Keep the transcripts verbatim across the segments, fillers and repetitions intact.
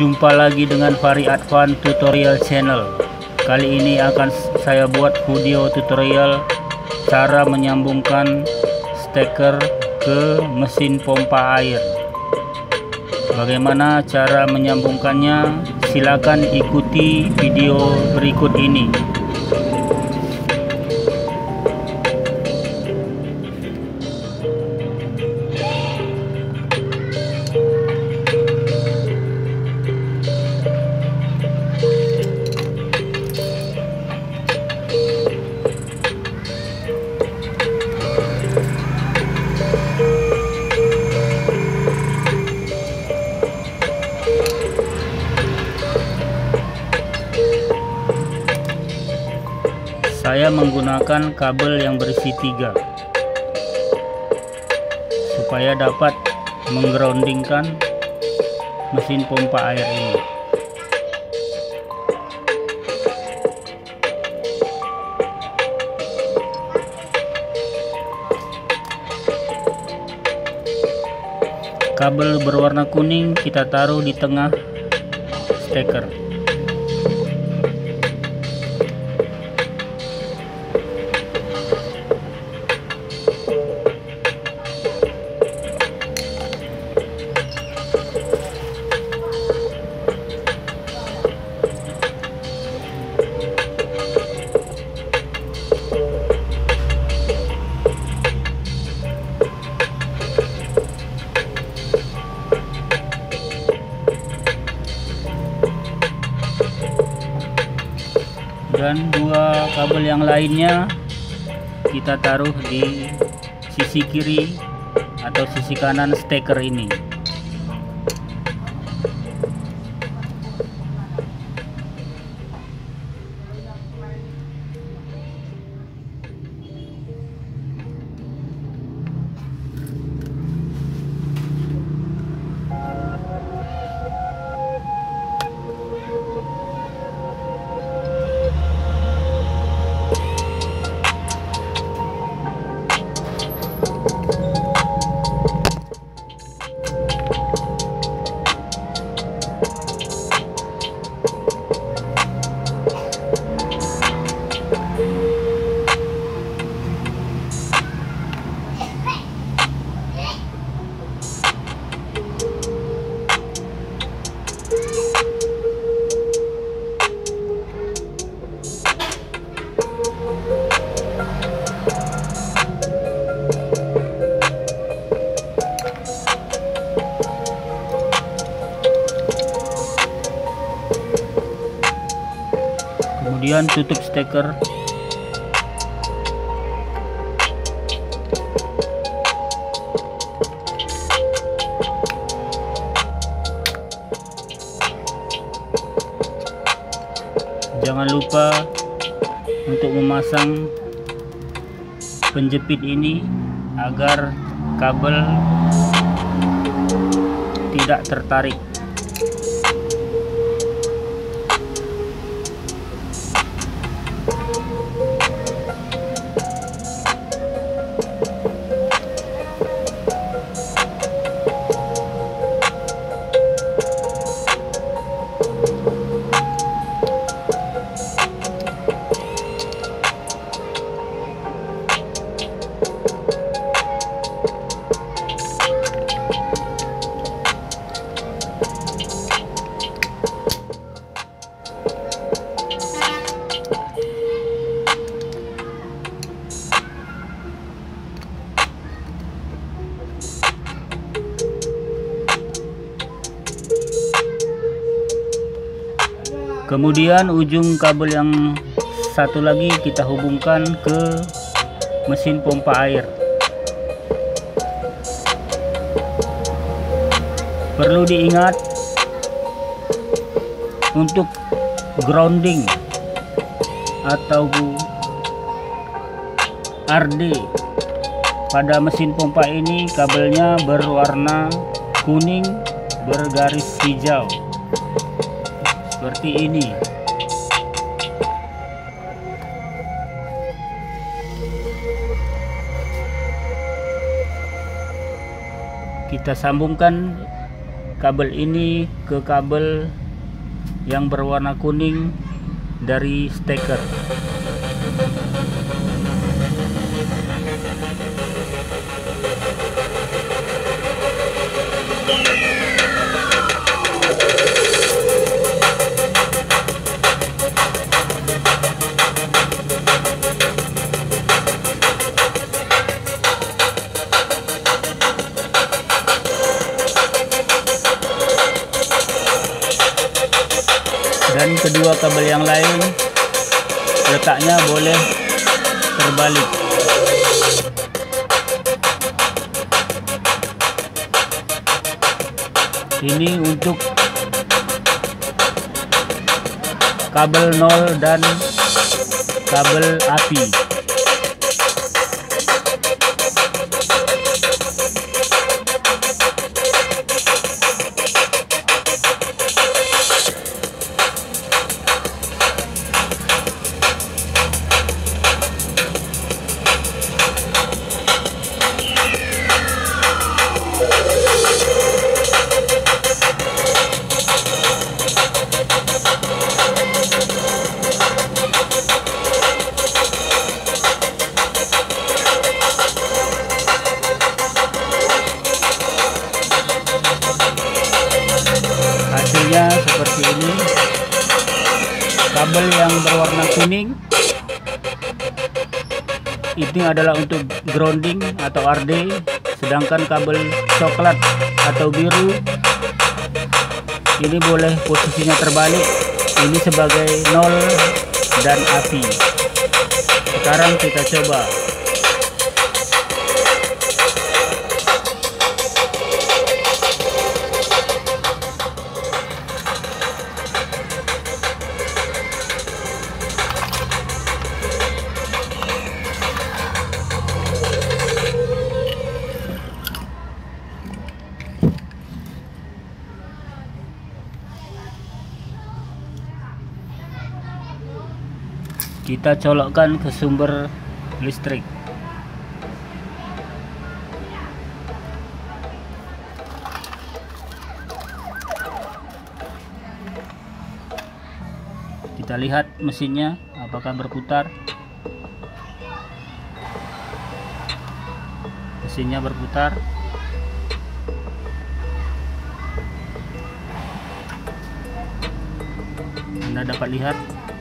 Jumpa lagi dengan Fahri Advan Tutorial Channel. Kali ini akan saya buat video tutorial cara menyambungkan steker ke mesin pompa air. Bagaimana cara menyambungkannya? Silakan ikuti video berikut ini. Saya menggunakan kabel yang berisi tiga supaya dapat menggroundingkan mesin pompa air ini. Kabel berwarna kuning kita taruh di tengah steker. Dan dua kabel yang lainnya kita taruh di sisi kiri atau sisi kanan steker ini. Kemudian tutup steker. Jangan lupa untuk memasang penjepit ini agar kabel tidak tertarik. Kemudian ujung kabel yang satu lagi kita hubungkan ke mesin pompa air. Perlu diingat untuk grounding atau R D pada mesin pompa ini, kabelnya berwarna kuning bergaris hijau seperti ini. Kita sambungkan kabel ini ke kabel yang berwarna kuning dari steker. Dan kedua kabel yang lain letaknya boleh terbalik. Ini untuk kabel nol dan kabel api. Hasilnya seperti ini. Kabel yang berwarna kuning ini adalah untuk grounding atau R D, sedangkan kabel coklat atau biru ini boleh posisinya terbalik, ini sebagai nol dan api. Sekarang kita coba. Kita colokkan ke sumber listrik. Kita lihat mesinnya apakah berputar. Mesinnya berputar. Anda dapat lihat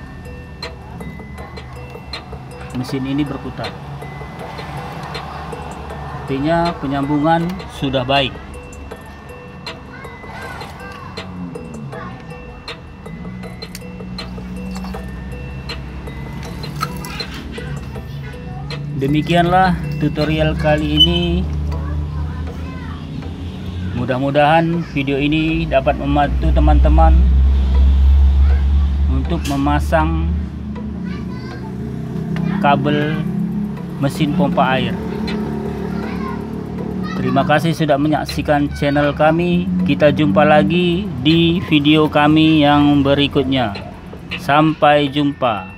mesin ini berputar, artinya penyambungan sudah baik. Demikianlah tutorial kali ini. Mudah-mudahan video ini dapat membantu teman-teman untuk memasang kabel mesin pompa air. Terima kasih sudah menyaksikan channel kami. Kita jumpa lagi di video kami yang berikutnya. Sampai jumpa.